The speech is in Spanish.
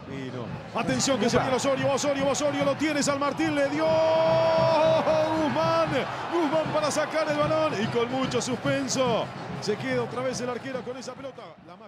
Y no. Atención que se viene Osorio, lo tiene San Martín, le dio Guzmán para sacar el balón y con mucho suspenso se queda otra vez el arquero con esa pelota.